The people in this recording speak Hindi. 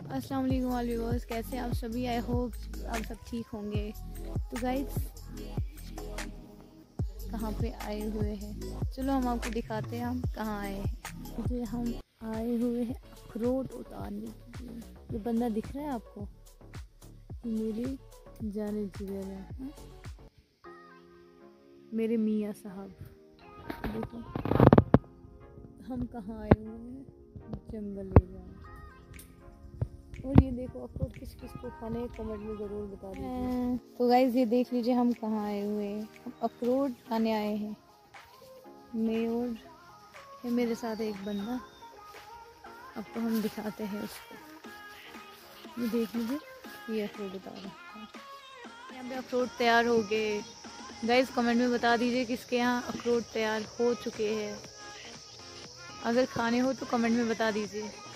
अस्सलाम वालेकुम ऑल व्यूअर्स, कैसे आप सभी। आई होप आप सब ठीक होंगे। तो गाइस कहाँ पे आए हुए हैं, चलो हम आपको दिखाते हैं हम कहाँ आए हैं। ये हम आए हुए हैं अखरोट उतारने के लिए। ये बंदा दिख रहा है आपको, मेरी जाने जिगर है, मेरे मियाँ साहब। देखो हम कहाँ आए हुए हैं, जंगल एरिया में। और ये देखो अखरोट किस किस को खाने, कमेंट में ज़रूर बता दीजिए। तो गाइज ये देख लीजिए हम कहाँ आए हुए हैं, हम अखरोट खाने आए हैं। मैं और है मेरे साथ एक बंदा, आपको हम दिखाते हैं उसको। ये देख लीजिए, ये अखरोट बता रहा है। यहाँ पे अखरोट तैयार हो गए। गाइज कमेंट में बता दीजिए किसके यहाँ अखरोट तैयार हो चुके हैं। अगर खाने हो तो कमेंट में बता दीजिए।